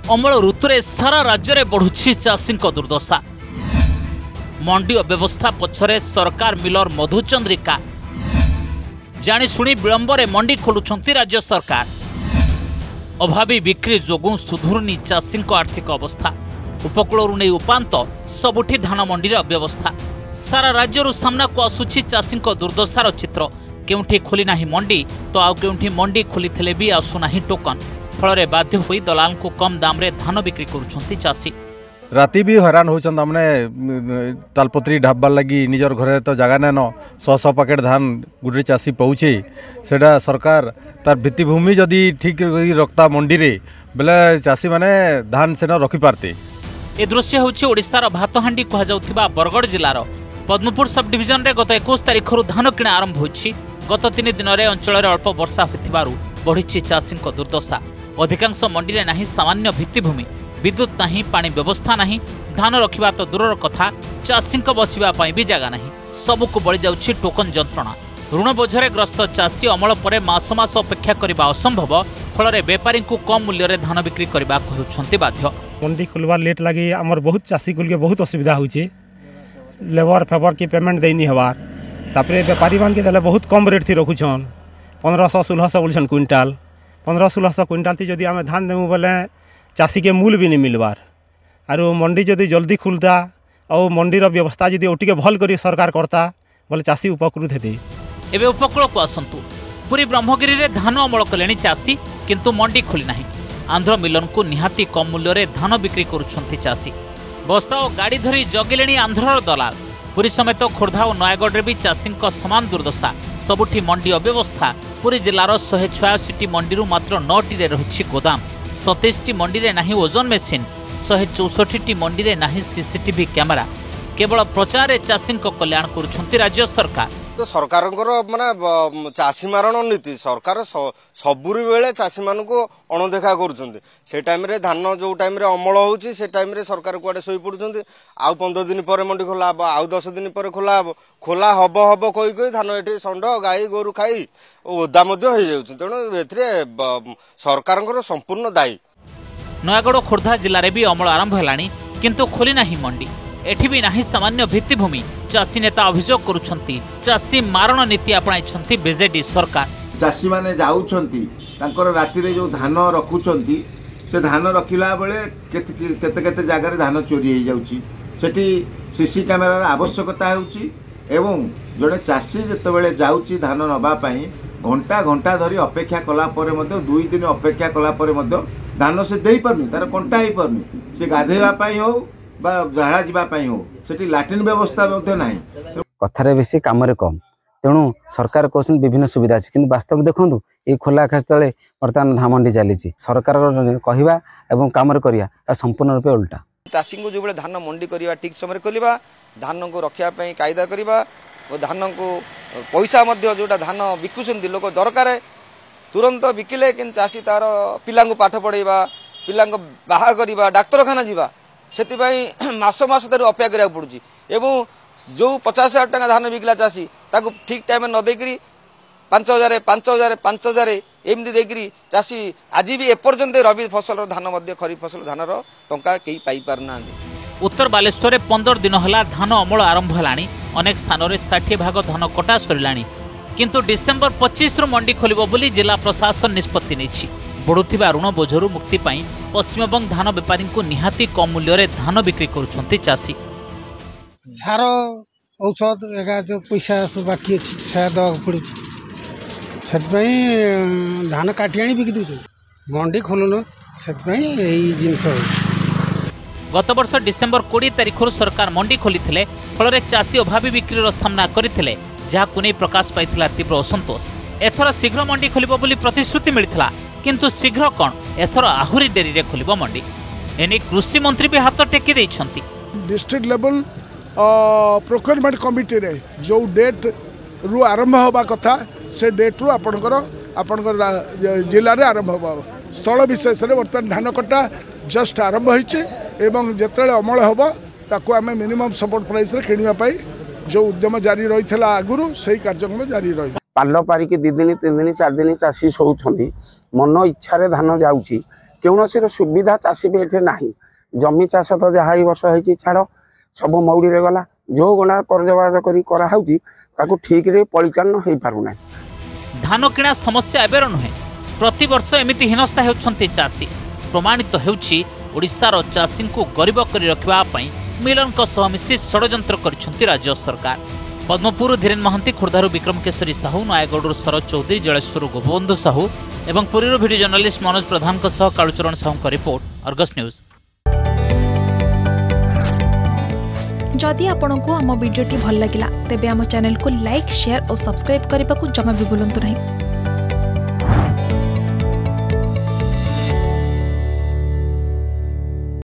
अमल ऋतुरे सारा राज्य में बढ़ुछि चाषी दुर्दशा। मंडी अव्यवस्था पछरे सरकार मिलर मधुचंद्रिका। जाणीशुणी विलंबरे मंडी खोलुछंती राज्य सरकार। अभावी बिक्री जोगु सुधुरुनी चाषी आर्थिक अवस्था। उपकूल नहीं उपात सबुठी धान मंडी अव्यवस्था। सारा राज्य सामना को आसुछि चाषी दुर्दशार चित्र। केउठी खोली नाही मंडी तो आउ केउठी मंडी खोली थिले भी आसुना टोकन। फल बाध्य होई दलाल को कम दाम रे धान बिक्री करुछंती चाषी। राति भी हैरान होचन हमने तालपत्री ढाबार लगी निजर घरे तो जगह नाइन 100 पैकेट धान गुटे चाषी पहुँचे सेटा सरकार तार भित्तिभूमि जदि ठीक रखता मंडी रे बेले चाषी माने धान सेना रखी पारते। ए दृश्य होछि ओडिशार भातहांडी कहा जाउथिबा बरगड़ जिल्लार पद्मपुर सब डिविजन रे गत 21 तारिखरु धान किणा आरंभ होछि। गत 3 दिन रे अंचल रे अल्प वर्षा होथिबारु बढ़िछि चाषी दुर्दशा। अधिकांश मंडी रे नाही सामान्य भित्तिभूमि, विद्युत नहीं, पानी व्यवस्था नहीं, धान रखिबा तो दूरर कथा चाषी बसिबा पई भी जगह नहीं। सबको बळी जाउछि टोकन जंत्रणा। ऋण बोझरे ग्रस्त चाषी अमल परे मास मास अपेक्षा करबा असंभव। फल बेपारी को कम मूल्य रे धान बिक्री करबा कहउछंती बाध्य। मंडी खुलवार लेट लगी आमर बहुत चाषी कुल के बहुत असुविधा होछि। लेबर फेवर की पेमेंट देनी हबार तापरे बेपारी मान के देले बहुत कम रेट थी रखुछन। 1500-1600 बोलछन क्विंटाल। 1500-1600 क्विंटाल थी जदि आमे धान देमु बोले चाषी के मूल भी नहीं मिलबार। आर मंडी जदि जल्दी खुलता और मंडीर व्यवस्था जदि ओटिके भल करी सरकार करता बोले चाषी उपकृत हेते। एबे उपकूल को आसंतु। पूरी ब्रह्मगिरी रे धान अमल कलेनी चाषी किंतु मंडी खोली नाही। आंध्र मिलन को निहाती कम मूल्य रे धान बिक्री करुछंती चाषी। बस्ता और गाड़ी धरी जगिलेनी आंध्रर दलाल। पुरी समेत खोर्धा और नयागढ़ रे भी चाषी समान दुर्दशा। सबुठी मंडी अव्यवस्था। पुरी जिलार 186 मंडी मात्र 9 टी रही गोदाम। 27 मंडी रे नाही ओजन मेसीन। 164 मंडी रे नाही सीसीटीवी कैमेरा। केवल प्रचार चाषी कल्याण करुछंती राज्य सरकार। तो सरकार माने चाषी मारण नीति सरकार सबुरी बेले चाषी मान को अणदेखा करुछंती। से टाइम रे धान जो टाइम रे अमल होउची से टाइम रे सरकार कुआडे सोई पडुछंती। आउ 15 दिन पर मंडी खोला हबो, आउ 10 दिन पर खोला हबो कई धान एठी षंड गाई गोरु खाई ओदा मध्य हो जाउची। तेणु एथरे सरकार संपूर्ण दायी। नयागढ़ खोर्धा जिले में भी अमल आरंभ हेलानी किंतु खोली नाही मंडी। एठी भी नाही सामान्य भित्तिभूमि। चाषी नेता अभियोग करुछंती चाषी मारण नीति अपनाइछंती बीजेडी सरकार। चाषी माने जाउछंती तांकर राति रे जो धान रखुछंती से धान रखिला बेले केते केते जगह रे धान चोरी हो जाउची। सेठी सीसी कैमेरा आवश्यकता होउची एवं जड़े चाषी जेते बेले जाउची धान नबा पई घंटा घंटा धरी अपेक्षा कला परे मध्य 2 दिन अपेक्षा कला परे मध्य धान से देई परनी तार कंटा ही परनी। से गाधेबा पई हो बा झाड़ा जीवा पई हो सेठी लैट्रिन व्यवस्था मध्य नाही। कथारे बेसी कामरे कम। तेणु सरकार कहते विभिन्न सुविधा अच्छी किंतु वास्तव देखूँ ये खोला आकाश तले बर्तमान धान मंडी चली सरकार कहवा और कम करवा संपूर्ण रूपे उल्टा। चाषी को जो धान मंडी करवा ठीक समय खोलवा धान को रखापी कायदा करवा और धान को पैसा जोटा धान बिकुंट लोक दरकार तुरंत बिकिले कि चाषी तार पिला पाठ पढ़ेवा पिला बाहा करवा डाक्तरखाना जावा से मास मास अपेक्षा करा पड़ी। एवं जो 50,000 टका धान बिकला चाषी ताकू ठीक टाइम न देकरी 5,000 एमती देकरी चाषी आज भी एपर्यंत रबी फसल धान खरीफ फसल धान टंका कई पाई पारना। उत्तर बालेश्वर 15 दिन होला धान अमल आरंभ हेलानी। अनेक स्थान में 60 भाग धान कटा सरिलानी किंतु डिसेम्बर 25 रु मंडी खोलिबो बोली जिला प्रशासन निष्पत्ति नेछि। बढ़ुथिबा ऋण बोझरू मुक्ति पाई पश्चिमबंग धान बेपारी को निहाती कम मूल्य रे धान बिक्री करुछंती चाषी। सार औषध एगा जो पैसा सब बाकी अच्छी से दवा पड़ू से धान काटी आनी बिकी दूसरे मंडी खोलुन से जिनस। गत वर्ष डिसेम्बर 20 तारिख सरकार मंडी खोली फल चाषी अभावी बिक्री सामना करते जहां नहीं प्रकाश पाई तीव्र असंतोष। एथर शीघ्र मंडी खोलिबो बोली प्रतिश्रुति मिलता किंतु शीघ्र कौन एथर आहुरी डेरी रे खोलिबो मंडी। एने कृषि मंत्री भी हाथ टेकी देइछंती। डिस्ट्रिक्ट लेवल प्रोक्योरमेंट कमिटी रे जो डेट रु आरंभ होबा कथा से डेट रु आपणकर जिले में आरंभ होबा। स्थल विशेष रे वर्तमान धान कटा जस्ट आरंभ होइछे एवं जेतले अमल होबा ताको आमे मिनिमम सपोर्ट प्राइस रे किनिबा पाई जो उद्यम जारी रही आगुरी से कार्यक्रम जारी रही। पाल पारिक 2 दिन 3 दिन 4 दिन चाषी शोचुंट मन इच्छा धान जाऊँगी कौन सुविधा चाषी भी ये ना जमी चाष तो जहाँ वर्ष हो छाड़ सब मौड़ी गला जो गणा कर्जबाज कर ठीक रे परिचालन हो पारना। धान किणा समस्या एबेर नुहे प्रति वर्ष एमिति हीनस्था होउछंती चाषी प्रमाणित हेउछि ओडिशार चाषी को गरीब करी रखिबा पई मिलन को सह मिसी षडयंत्र करिसंती राज्य सरकार। पद्मपुर धीरेन महंती, खुर्धारू विक्रम केशरी साहू, नयागढ़ शरद चौधरी, जलेश्वर गोपबंधु साहू एवं पुरीर भिडियो जर्नलिस्ट मनोज प्रधान को सह कालुचरण साहू का रिपोर्ट, अर्गस न्यूज। जदि आपंक आम भिडी भल लगा तेब आम चैनल को लाइक, शेयर और सब्सक्राइब करने को जमा भी भूलु नहीं।